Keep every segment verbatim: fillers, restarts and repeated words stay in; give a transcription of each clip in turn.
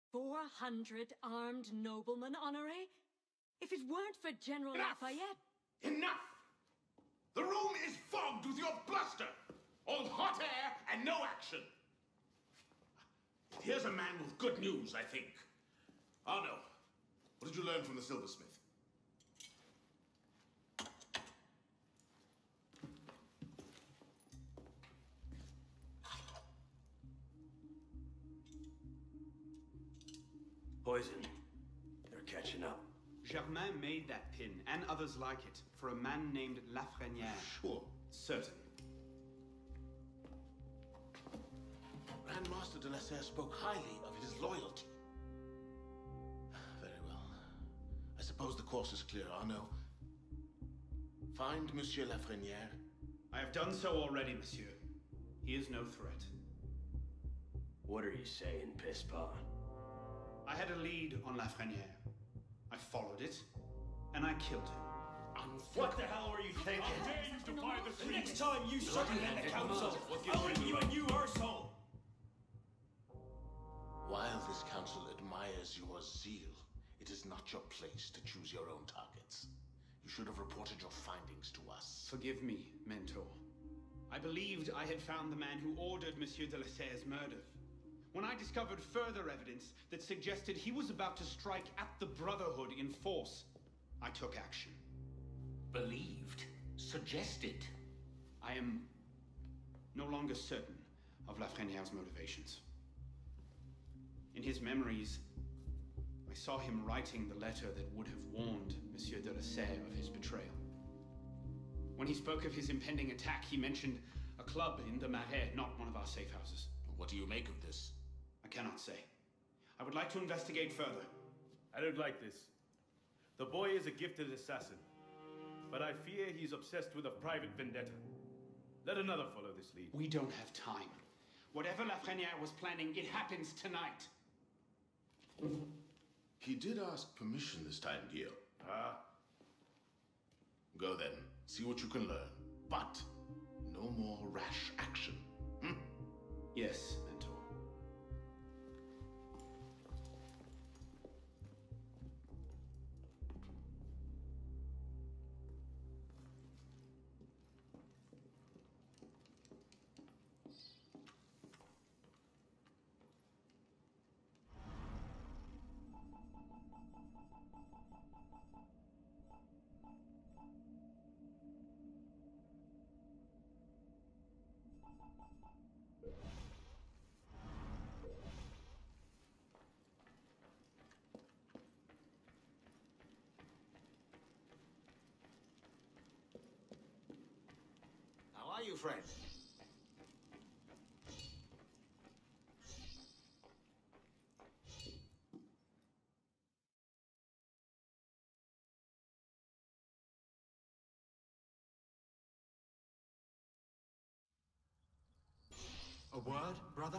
Four hundred armed noblemen, Honoré? If it weren't for General Enough! Lafayette... Enough! The room is fogged with your bluster! All hot air and no action! Here's a man with good news, I think. Arno, what did you learn from the silversmith? Poison. They're catching up. Germain made that pin, and others like it, for a man named Lafreniere. Sure. Certain. Grandmaster de la Serre spoke highly of his loyalty. Very well. I suppose the course is clear, Arno. Find Monsieur Lafreniere. I have done so already, monsieur. He is no threat. What are you saying, Pisspah? I had a lead on Lafreniere. I followed it, and I killed him. What the hell were you thinking? How dare you defy the The next time you circumvent the council, I'll leave you a new arsehole! While this council admires your zeal, it is not your place to choose your own targets. You should have reported your findings to us. Forgive me, Mentor. I believed I had found the man who ordered Monsieur de la Serre's murder. When I discovered further evidence that suggested he was about to strike at the Brotherhood in force, I took action. Believed? Suggested? I am no longer certain of Lafreniere's motivations. In his memories, I saw him writing the letter that would have warned Monsieur de la Serre of his betrayal. When he spoke of his impending attack, he mentioned a club in the Marais, not one of our safe houses. What do you make of this? I cannot say. I would like to investigate further. I don't like this. The boy is a gifted assassin, but I fear he's obsessed with a private vendetta. Let another follow this lead. We don't have time. Whatever Lafreniere was planning, it happens tonight. He did ask permission this time, Guillaume. Ah. Go then. See what you can learn. But no more rash action. Hmm? Yes, Mentor. How are you, friend? A word, brother?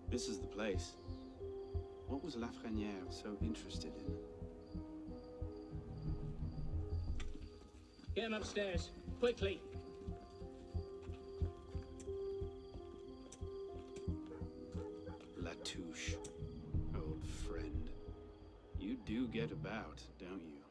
This is the place. What was Lafrenière so interested in? Get him upstairs, quickly. Latouche, old friend. You do get about, don't you?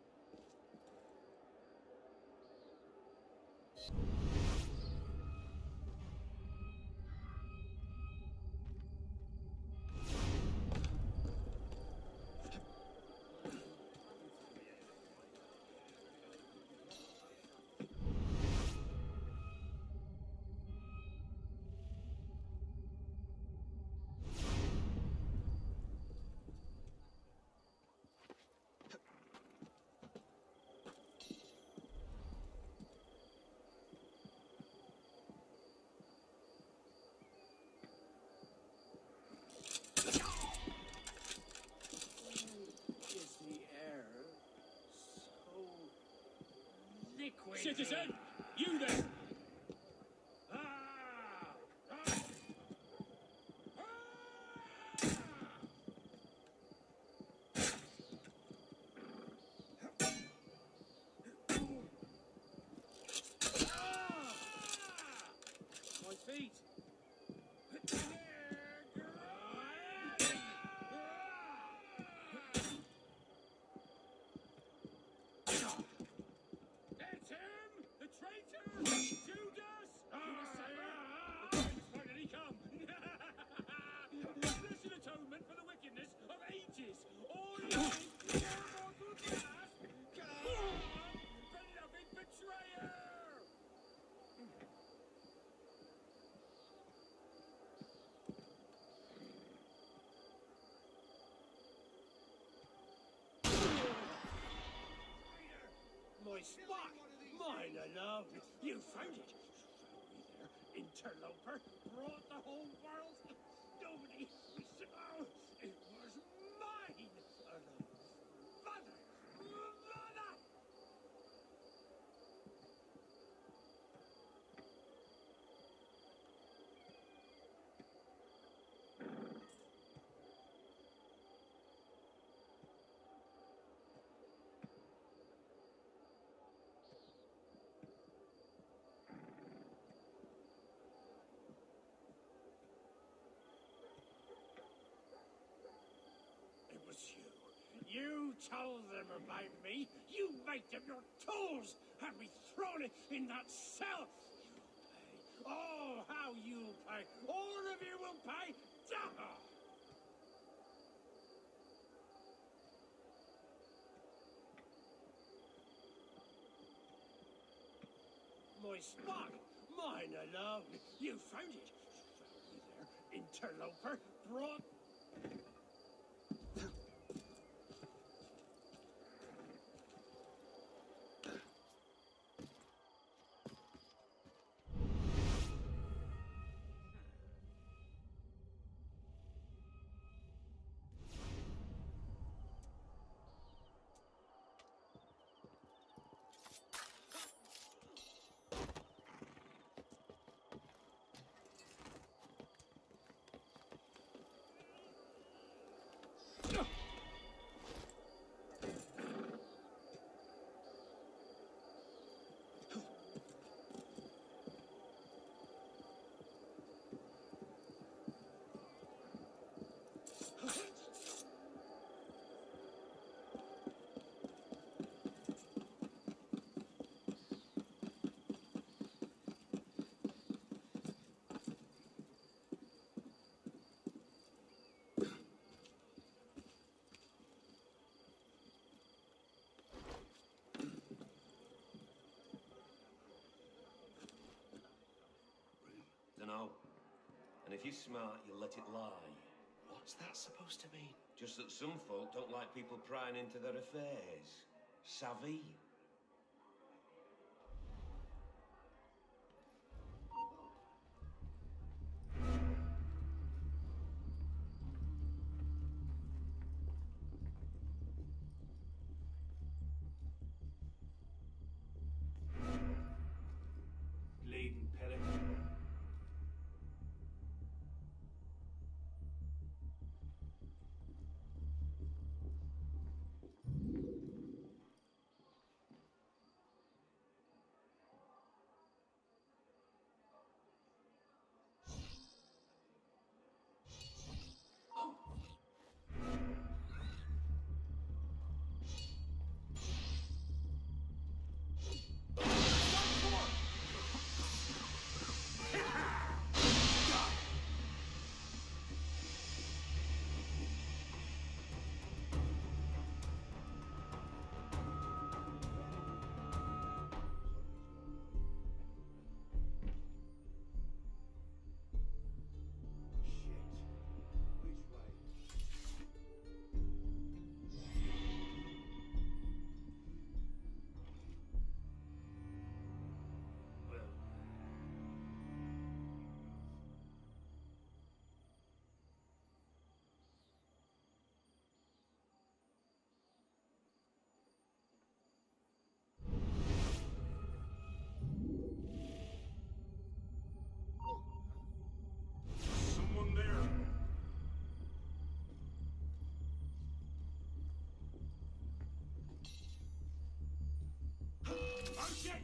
Citizen, you there! Ah! Ah! Ah! My feet! My spot! Mine alone! You found it! There, interloper! Brought the whole world! Nobody! Oh, it was mine! Alone! Mother! Mother! You told them about me. You made them your tools. Had me thrown in that cell. You'll pay. Oh, how you'll pay. All of you will pay. Duh! My spot. Mine alone. You found it. Sorry there, interloper. Brought... Dunno. And if you're smart, you'll let it lie. What's that supposed to mean? Just that some folk don't like people prying into their affairs. Savvy? Bleeding pellet.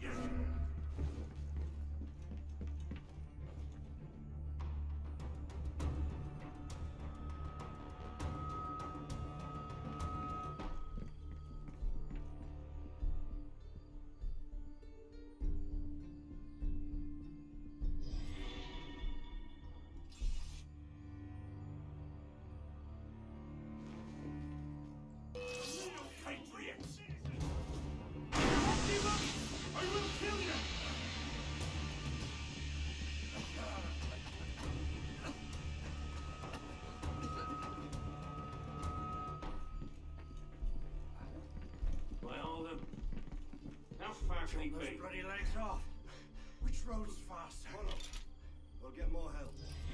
Take those bloody legs off. Which road is faster? Follow. We'll get more help.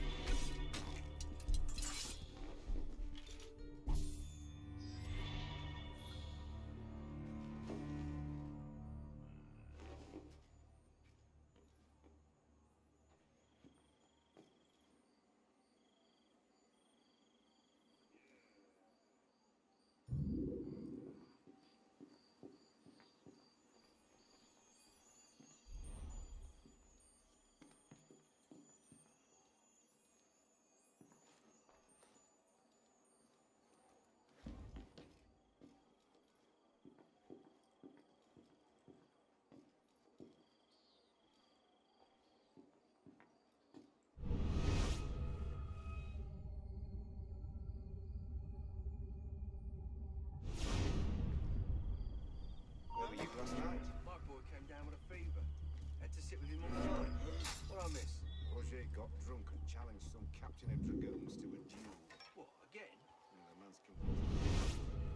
Where were you last night? My boy came down with a fever. Had to sit with him all night. What I miss? Roger got drunk and challenged some captain of dragoons to a duel. What, again? Yeah, the man's convinced.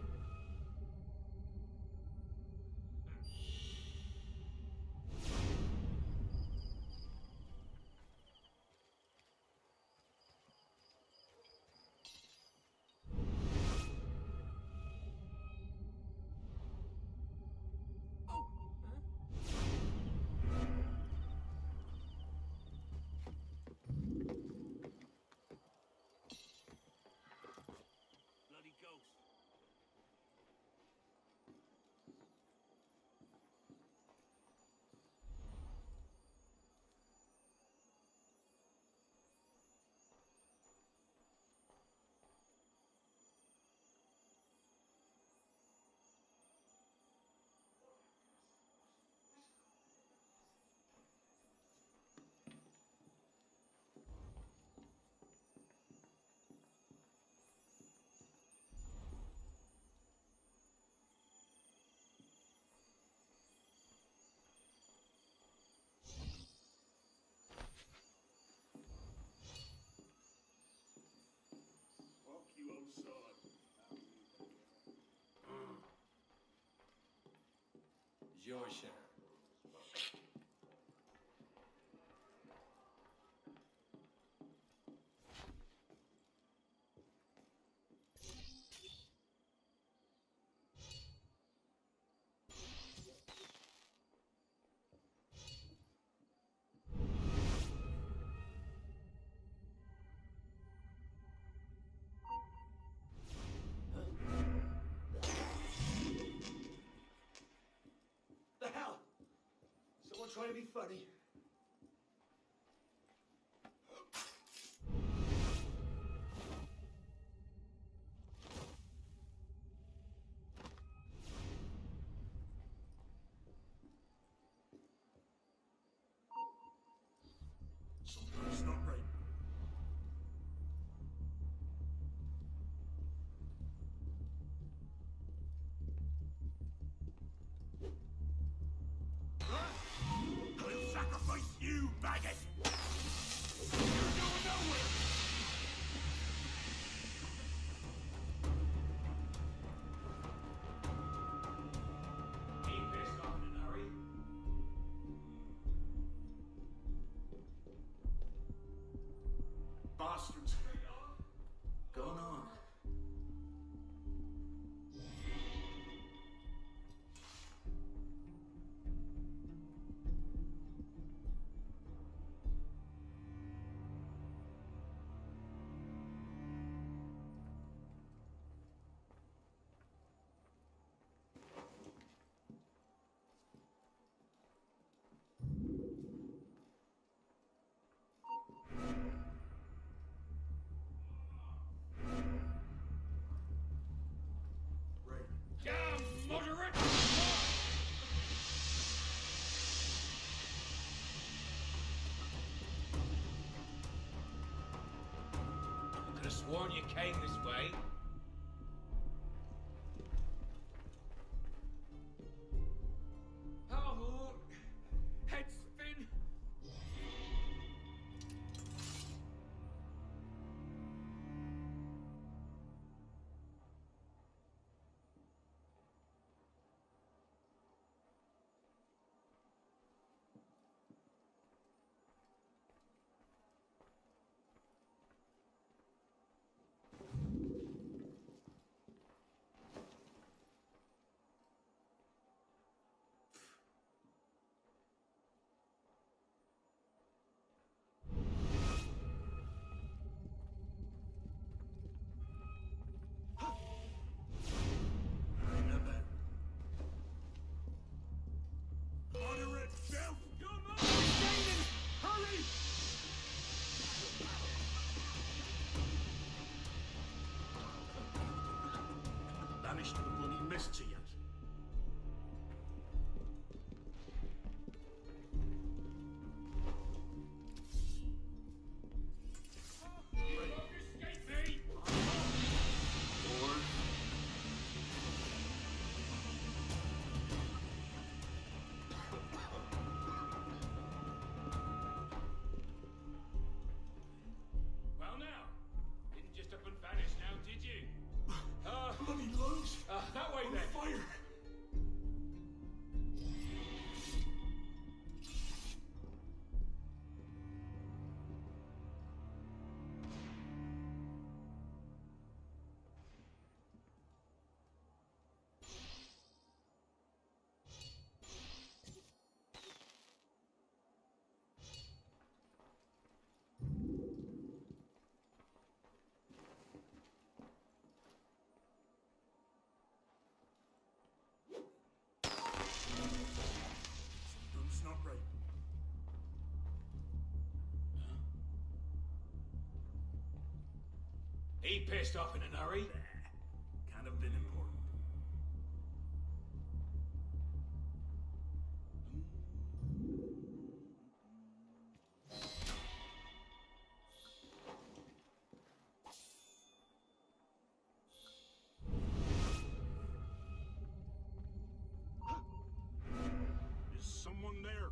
Bloody ghost. Fuck you outside. Your share. The hell? Someone trying to be funny. Something's not right. I'll sacrifice you, maggot! You're going nowhere! Ain't pissed off in a hurry. Bastards. Going on. sworn you came this way. Oh, head spin. Banished to the bloody mists yet. Well now, didn't just up and vanish now, did you? Uh, Bloody lungs. uh, that way then. Fire. Something's not right. He pissed off in a hurry. Can't have been important. Is someone there?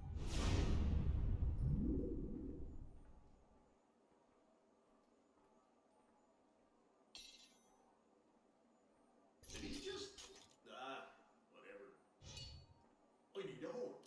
Did he just... Ah, whatever. I need a hole.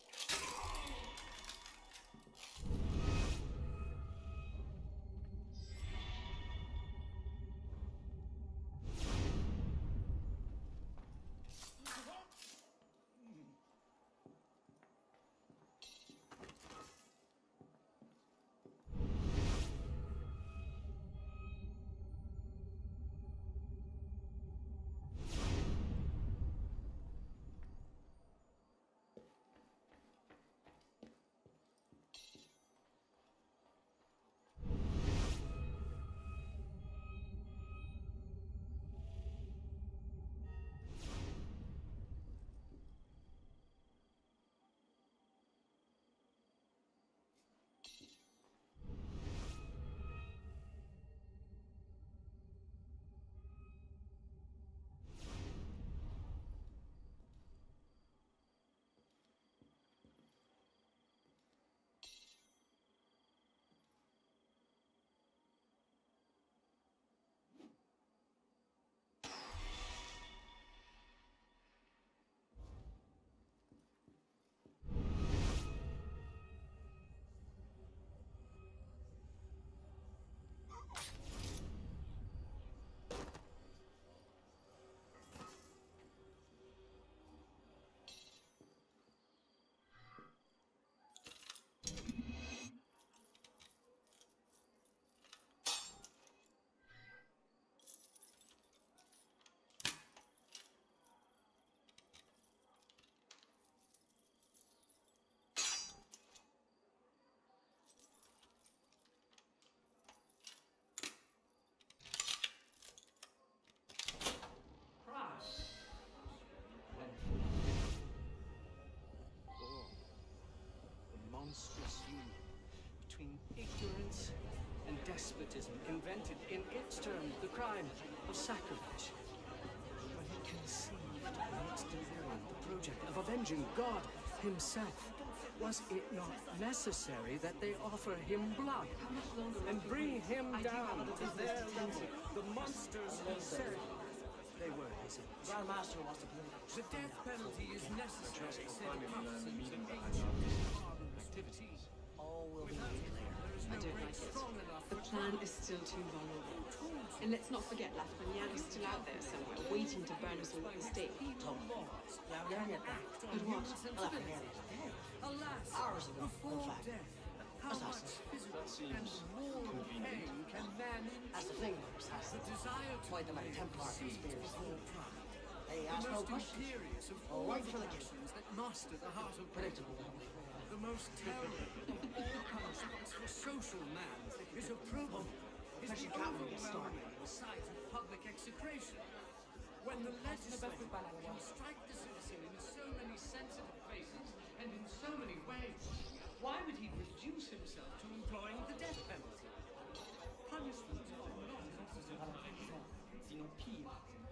monstrous union between ignorance and despotism invented in its turn the crime of sacrilege. When he conceived in its delirium the project of avenging God himself, was it not necessary that they offer him blood and bring him down to their level? The monsters who said they were his own. Grandmaster wants to play. The death penalty is necessary, said Hudson of ancient activities. All will be made clear. I don't like it. The plan is still too vulnerable. And let's not forget Lafreniere is still out there somewhere, waiting to burn us all at the stake. Totally. Yeah, we're gonna get that. But what? Lafreniere is dead. Alas, Hours ago, in before fact. death, how much physical and moral pain can man That's the thing about assassins. the desire to Quite them at a live Templar seizes conspiracy. all pride. They The ask no most questions. imperious of Oh, all right the for the kill. passions that master the heart of Predictable. the most terrible of all punishments for social man is opprobrium. Is Especially the Catherine gets started. overwhelming sight of public execration. When the legislature can strike the citizen in so many sensitive places and in so many ways, why would he reduce himself to employing the death penalty? Punishments are not sinon pire.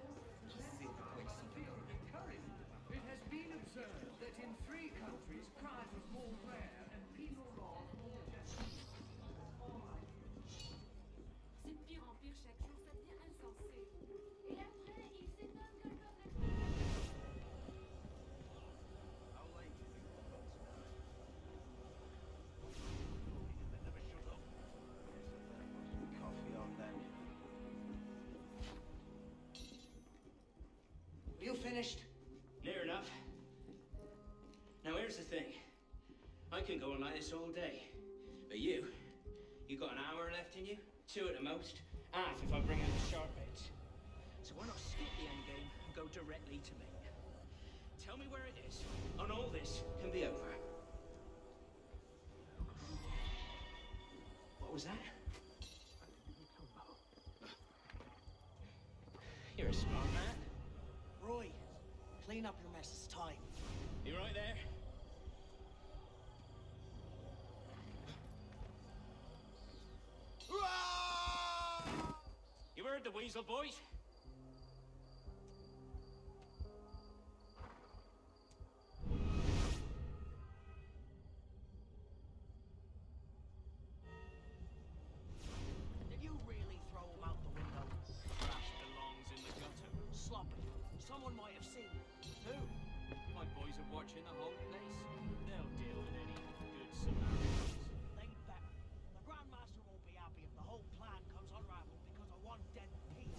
It has been observed that in three countries crime is more rare and penal laws more just. C'est de pire en pire chaque jour, ça devient insensé. Et après, il s'étonne que le peuple... Coffee on then. You finished? Near enough. Now here's the thing. I can go on like this all day. But you, you got an hour left in you? Two at the most. Half if I bring out the sharp edge. So why not skip the end game and go directly to me? Tell me where it is, and all this can be over. What was that? You're a smart man. Roy, clean up your mess. It's time. You right there? You heard the weasel, boys? Did you really throw him out the window? Trash belongs in the gutter. Sloppy. Someone might have seen. Who? My boys are watching the whole place. They'll deal with any good Samaritans. They better. The Grandmaster won't be happy if the whole plan comes unraveled because of one dead peon.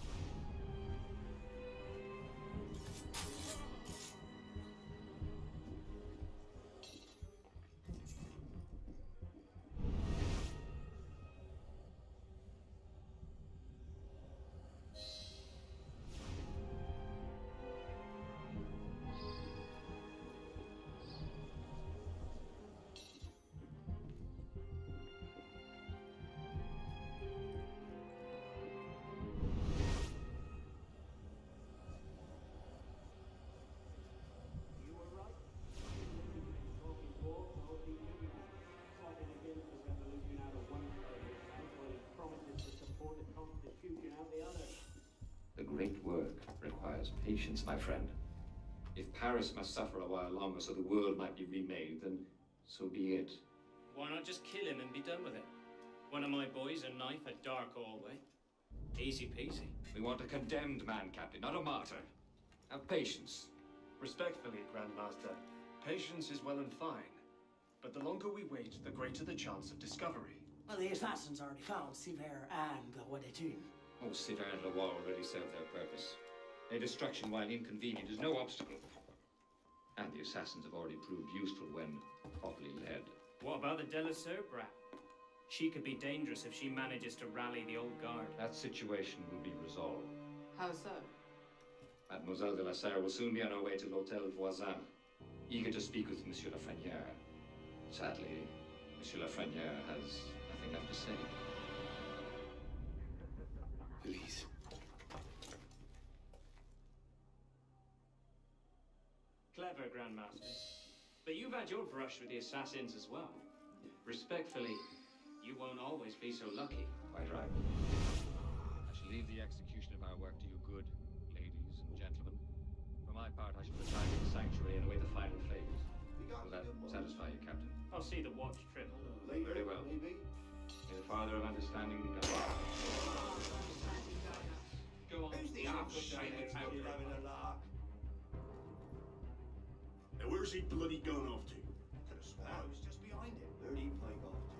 The great work requires patience, my friend. If Paris must suffer a while longer so the world might be remade, then so be it. Why not just kill him and be done with it? One of my boys, a knife, a dark hallway. Easy peasy. We want a condemned man, Captain, not a martyr. Have patience. Respectfully, Grandmaster, patience is well and fine. But the longer we wait, the greater the chance of discovery. Well, the assassins already found Saber and Wolverine. Oh, Saber and Leroy already served their purpose. Their destruction, while inconvenient, is no obstacle. And the assassins have already proved useful when properly led. What about the Delaseur brat? She could be dangerous if she manages to rally the old guard. That situation will be resolved. How so? Mademoiselle de la Serre will soon be on her way to l'Hôtel Voisin, eager to speak with Monsieur Lafreniere. Sadly, Monsieur Lafreniere has nothing left to say. Élise. Clever, Grandmaster. But you've had your brush with the assassins as well. Respectfully, you won't always be so lucky. Why quite right. I shall leave the execution of our work to you good ladies and gentlemen. For my part, I shall retire to the sanctuary and await the final phase. Will that satisfy you, Captain? I'll see the watch trim. Very well. May the Father of Understanding be guided. Go on. Who's the half-shame that's out there having a lark? Now where's he bloody gone off to? Could have sworn I was just behind him. Where'd he play off to?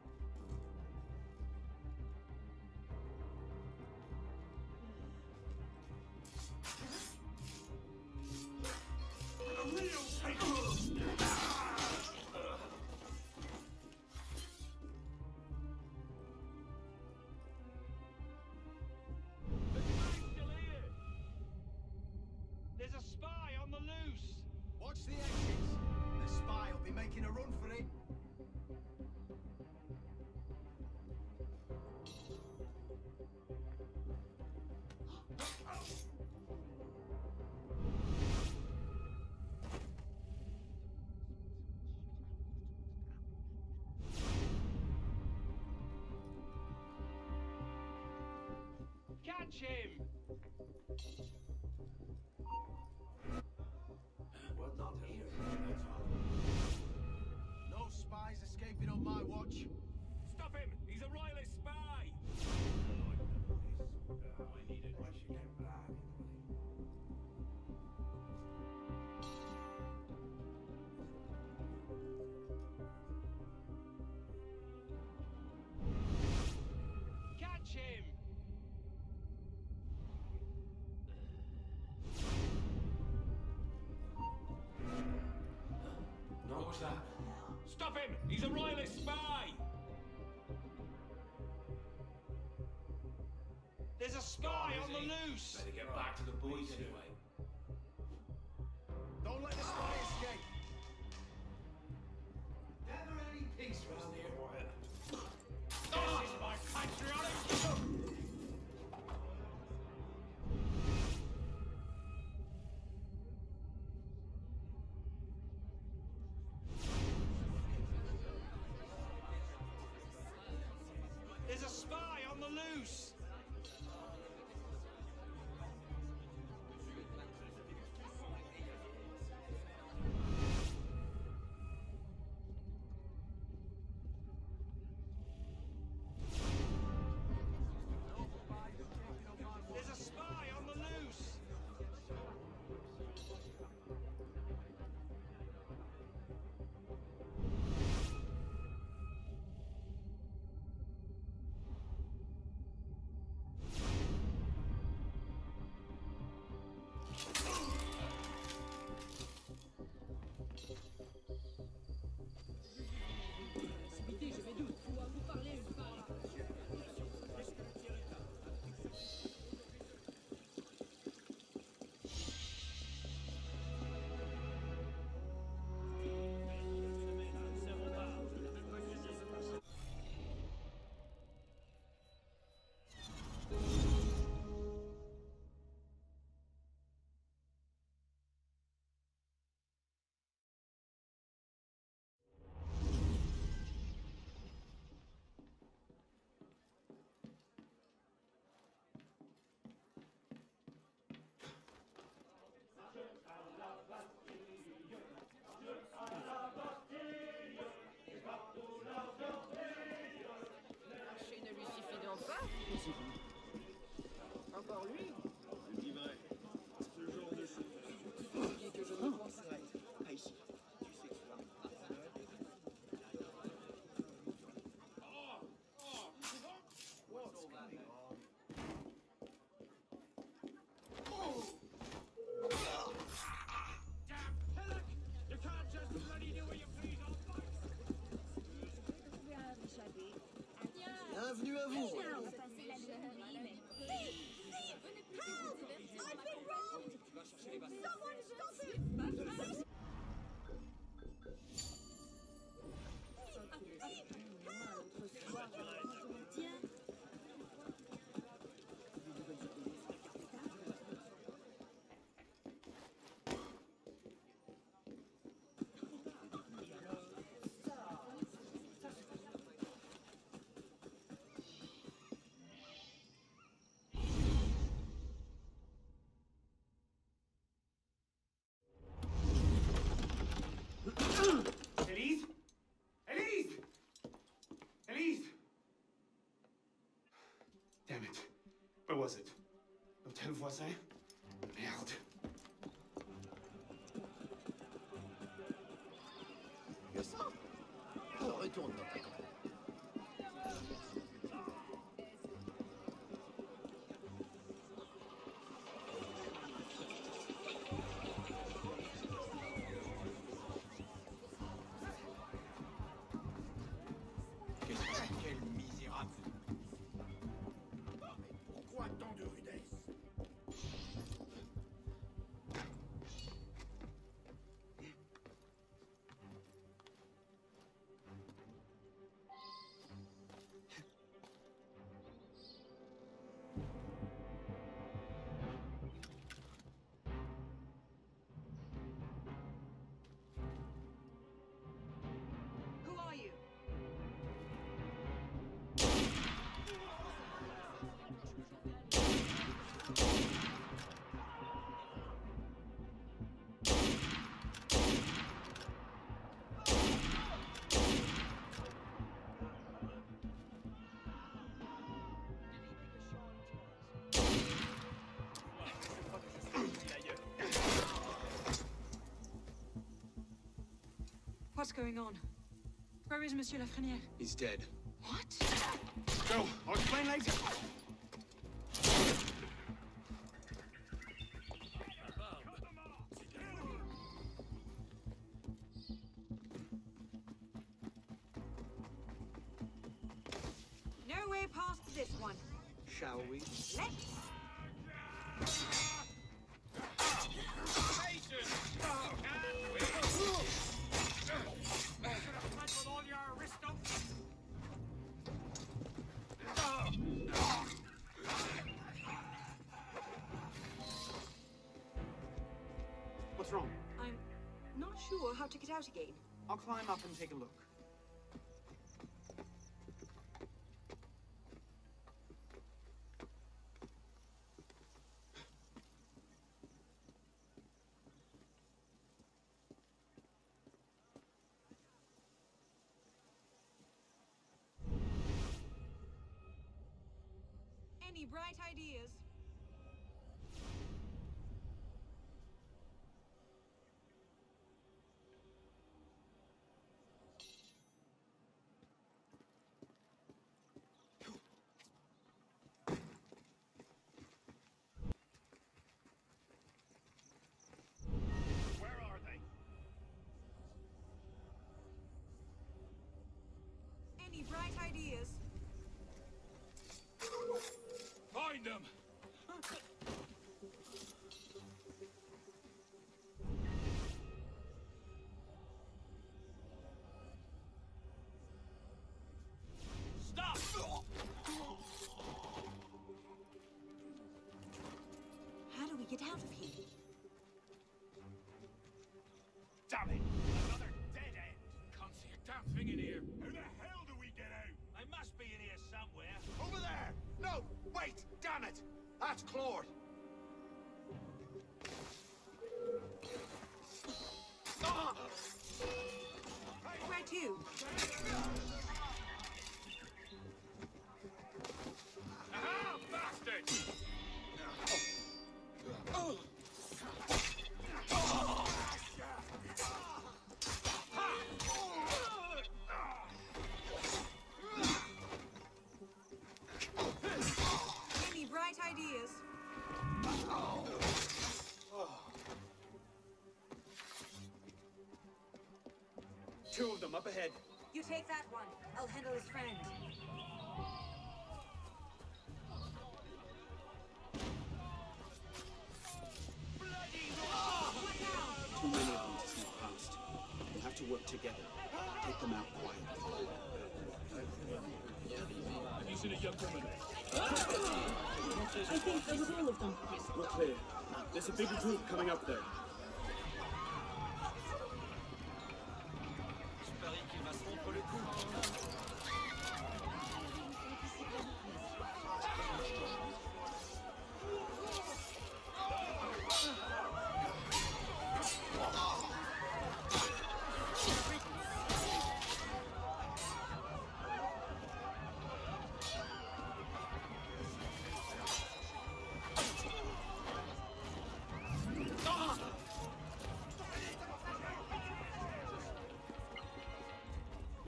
A real psycho! There's a spy on the loose! Watch the exits. The spy will be making a run for it. Catch him! Well, not here. No spies escaping on my watch. Stop him! He's a royalist spy! I needed why she came back. Catch him! What was that? Stop him! He's a royalist spy! There's a spy on the loose! Better get back to the boys anyway. Don't let the spy escape! Never any peace around here. This is my patriotic... There's a spy on the loose! was it? L'hôtel voisin? Merde. Que ça? Alors retourne dans ta camp. Quel misérable! Mais pourquoi tant de rudesse? Who are you? What's going on? Where is Monsieur Lafreniere? He's dead. What? Go! I'll explain later! No way past this one. Shall we? Let's. With all your aristos. What's wrong? I'm not sure how to get out again. I'll climb up and take a look. Any bright ideas? Where are they? Any bright ideas? Find them! Stop! How do we get out of here? Damn it! Another dead end! Can't see a damn thing in here. How the hell do we get out? I must be in here somewhere. Over there! No! Wait! Damn it! That's Claude! Ah! Where to? Aha! Bastard! Oh! Any bright ideas? Two of them up ahead. You take that one. I'll handle his friend. Too many of them to sneak past. We'll have to work together. Take them out quietly. Have you seen a young woman? I think that was all of them. We're clear. There's a big group coming up there.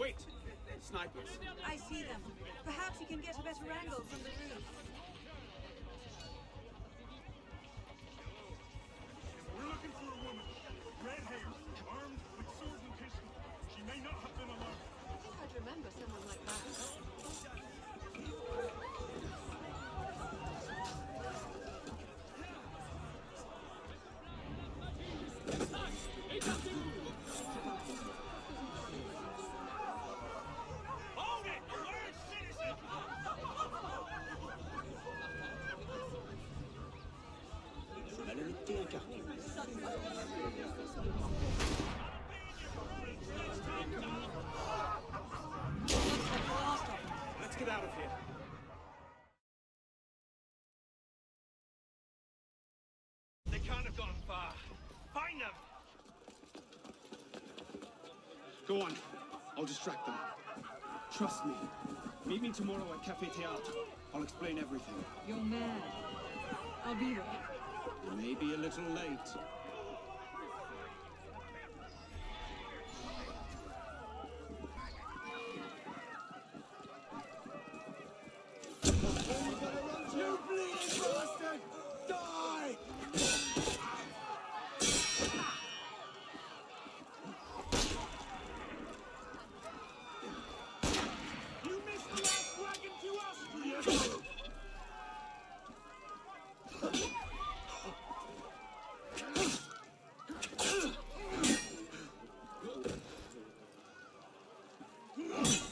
Wait! Snipers. I see them. Perhaps you can get a better angle from the roof. We're looking for a woman. Red hair, armed with sword and pistol. She may not have been alone. I think I'd remember someone like that. Hold it! Alert, citizen! Elle a été incarnée. Let's get out of here. They can't have gone far. Find them! Go on. I'll distract them. Trust me. Meet me tomorrow at Café Théâtre. I'll explain everything. You're mad. I'll be there. You may be a little late. You bleeding bastard! Die! You missed the last wagon to Austria! Ugh!